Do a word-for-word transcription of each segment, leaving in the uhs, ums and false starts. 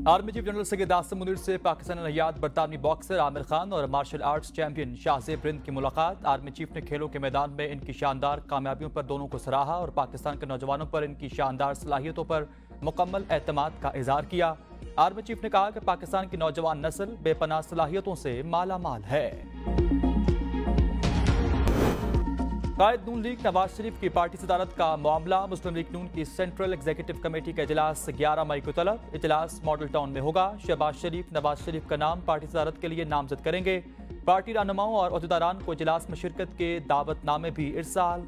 Army chief general Syed Asim Munir से पाकिस्तानी नैयाद बरतानवी बॉक्सर आमिर खान और martial arts champion Shahzeb Rind की मुलाकात। आर्मी चीफ ने खेलों के मैदान में इनकी शानदार कामयाबियों पर दोनों को सराहा और पाकिस्तान के नौजवानों पर इनकी शानदार सलाहियतों पर मुकम्मल एतमाद का इजहार किया। आर्मी चीफ ने कहा कि पाकिस्तान की नौजवान नस्ल बेपनाह सलाहियतों से माला माल है। कायद नून लीग नवाज शरीफ की पार्टी सदारत का मामला। मुस्लिम लीग नून की सेंट्रल एग्जीक्यूटिव कमेटी का इजलास ग्यारह मई को तलब। इजलास मॉडल टाउन में होगा। शहबाज शरीफ नवाज शरीफ का नाम पार्टी सदारत के लिए नामजद करेंगे। पार्टी रहनुमाओं और अहदेदारान को इजलास में शिरकत के दावतनामे भी इरसाल।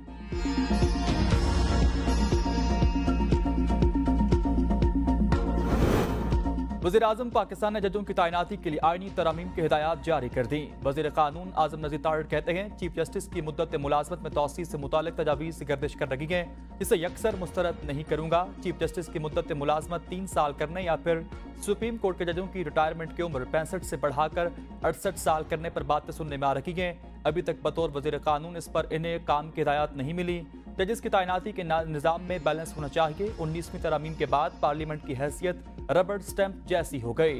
वज़ीर आज़म पाकिस्तान ने जजों की तैनाती के लिए आईनी तरमीम की हिदायत जारी कर दी। वज़ीर कानून आज़म नज़ीर तारिड़ कहते हैं चीफ जस्टिस की मुद्दत मुलाजमत में तौसीर से मुतालिक तजावीज़ गर्दिश कर रही है, जिसे यकसर मुस्तरद नहीं करूंगा। चीफ जस्टिस की मुद्दत मुलाजमत तीन साल करने या फिर सुप्रीम कोर्ट के जजों की रिटायरमेंट की उम्र पैंसठ से बढ़ाकर अड़सठ साल करने पर बातें सुनने में आ रही हैं। अभी तक बतौर वज़ीर कानून इस पर इन्हें काम की हिदायत नहीं मिली। जजेस की तैनाती के निज़ाम में बैलेंस होना चाहिए। उन्नीसवीं तरमीम के बाद पार्लियामेंट की हैसियत रबड़ स्टैंप जैसी हो गई।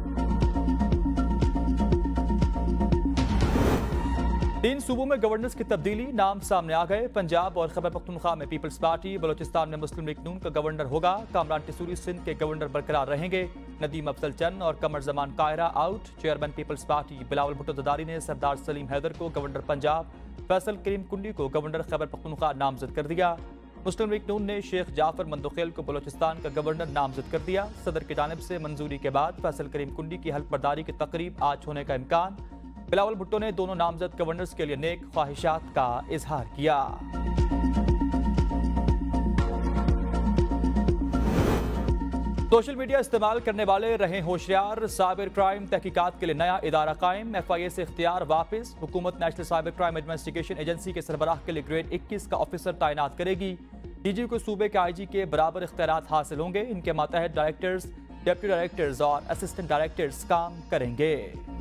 तीन सूबों में गवर्नर्स की तब्दीली, नाम सामने आ गए। पंजाब और खैबर पख्तूनख्वा में पीपल्स पार्टी, बलोचिस्तान में मुस्लिम लीग नून का गवर्नर होगा। कामरान टिसूरी सिंध के गवर्नर बरकरार रहेंगे। नदीम अफजल चंद और कमर जमान कायरा out. Chairman Peoples Party Bilawal Bhutto Zardari ने सरदार सलीम हैदर को गवर्नर पंजाब, फैसल करीम कुंडी को गवर्नर खैबर पख्तूनख्वा नामजद कर दिया। मुस्लिम लीग नून ने शेख जाफर मंदोखेल को बलोचिस्तान का गवर्नर नामजद कर दिया। सदर की जानिब से मंजूरी के बाद फैसल करीम कुंडी की हल्फ बर्दारी की तकरीब आज होने का इम्कान। बिलावल भुट्टो ने दोनों नामजद गवर्नर्स के लिए नेक ख्वाहिशात का इजहार किया। सोशल मीडिया इस्तेमाल करने वाले रहे होशियार। साइबर क्राइम तहकीकात के लिए नया इदारा कायम। एफ आई ए से इख्तियार वापस। हुकूमत National Cyber Crime Investigation Agency के सरबराह के लिए ग्रेड इक्कीस का ऑफिसर तैनात करेगी। डी जी को सूबे के आई जी के बराबर इख्तियारात हासिल होंगे। इनके मातहत डायरेक्टर्स, डिप्टी डायरेक्टर्स और असिस्टेंट डायरेक्टर्स काम करेंगे।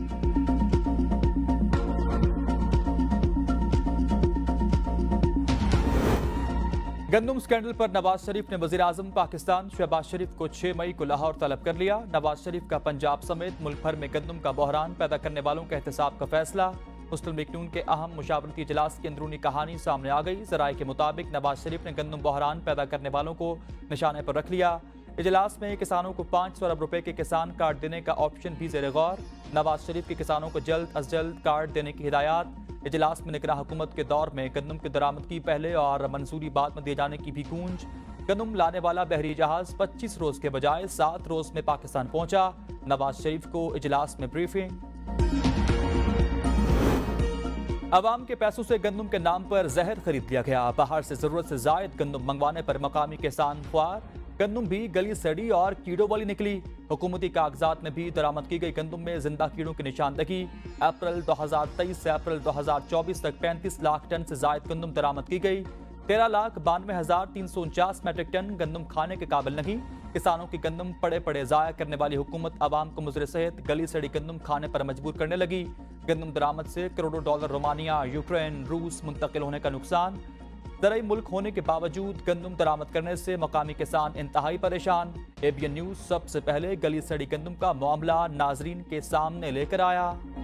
गंदम स्कैंडल पर नवाज शरीफ ने वज़ीर आज़म पाकिस्तान शहबाज शरीफ को छह मई को लाहौर तलब कर लिया। नवाज शरीफ का पंजाब समेत मुल्क भर में गंदम का बहरान पैदा करने वालों के एहतसाब का फैसला। मुस्लिम लीग नून के अहम मुशावरती इजलास की अंदरूनी कहानी सामने आ गई। ज़राए के मुताबिक नवाज शरीफ ने गंदम बहरान पैदा करने वालों को निशाने पर रख लिया। इजलास में किसानों को पाँच सौ अरब रुपए के किसान कार्ड देने का ऑप्शन भी ज़ेर गौर। नवाज शरीफ के किसानों को जल्द अज जल्द कार्ड देने की हिदायत। इजलास में निगरान हुकूमत के दौर में गंदम की दरामदगी पहले और मंजूरी बाद में दिए जाने की भी गूंज। गंदम लाने वाला बहरी जहाज पच्चीस रोज के बजाय सात रोज में पाकिस्तान पहुंचा। नवाज शरीफ को इजलास में ब्रीफिंग। अवाम के पैसों से गंदम के नाम पर जहर खरीद लिया गया। बाहर से जरूरत से जायद गंदम मंगवाने पर मकामी किसान ख्वार। गंदम भी गली सड़ी और कीड़ों वाली निकली। हुकूमती कागजात में भी दरामद की गई गंदम में जिंदा कीड़ों की निशानदगी। अप्रैल दो हजार तेईस से अप्रैल दो हजार चौबीस तक पैंतीस लाख टन से जायद गंदम दरामद की गई। तेरह लाख बानवे हजार तीन सौ उनचास मैट्रिक टन गंदम खाने के काबिल नहीं। किसानों की गंदम पड़े पड़े जाया करने वाली हुकूमत अवाम को मुजरे सहित गली सड़ी गंदम खाने पर मजबूर करने लगी। गंदम दरामद से करोड़ों डॉलर रोमानिया, यूक्रेन, रूस मुंतकिल होने का नुकसान। ज़राई मुल्क होने के बावजूद गंदम दरामद करने से मकामी किसान इंतहाई परेशान। ए बी एन न्यूज सबसे पहले गली सड़ी गंदम का मामला नाजरीन के सामने लेकर आया।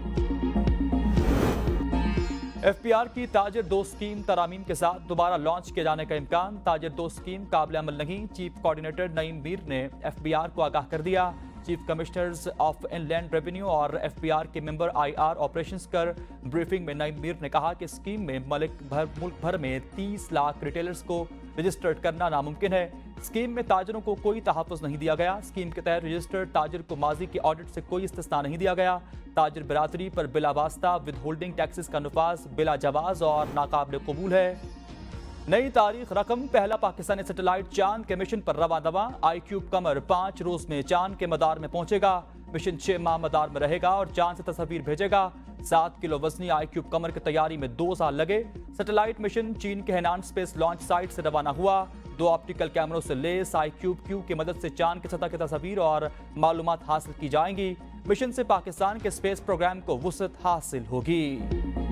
एफ पी आर की ताजर दोस्त स्कीम तरामीम के साथ दोबारा लॉन्च किए जाने का इम्कान। ताजर दोस्त स्कीम काबिल अमल नहीं। चीफ कोऑर्डिनेटर नईम मीर ने एफ बी आर को आगाह कर दिया। Chief commissioners of inland revenue और एफ पी आर के मेंबर आई आर ऑपरेशंस कर ब्रीफिंग में नईम मीर ने कहा कि स्कीम में मलिक भर मुल्क भर में तीस लाख रिटेलर्स को रजिस्टर्ड करना नामुमकिन है। स्कीम में ताजरों को कोई तहफ़्फ़ुज़ नहीं दिया गया। स्कीम के तहत रजिस्टर्ड ताजर को माजी के ऑडिट से कोई इस्तिस्ना नहीं दिया गया। ताजर बिरादरी पर बिला वास्ता विद होल्डिंग टैक्सेस का नफाज बिला जवाज और नाकाबिल कबूल है। नई तारीख रकम। पहला पाकिस्तानी सैटेलाइट चांद के मिशन पर रवा दवा। आई क्यूब कमर पाँच रोज में चांद के मदार में पहुंचेगा। मिशन छह माह मदार में रहेगा और चांद से तस्वीर भेजेगा। सात किलो वजनी आई क्यूब कमर की तैयारी में दो साल लगे। सैटेलाइट मिशन चीन के हेनान स्पेस लॉन्च साइट से रवाना हुआ। दो ऑप्टिकल कैमरों से लेस आई क्यूब क्यू की मदद से चांद की सतह की तस्वीर और मालूमात हासिल की जाएंगी। मिशन से पाकिस्तान के स्पेस प्रोग्राम को वुसअत हासिल होगी।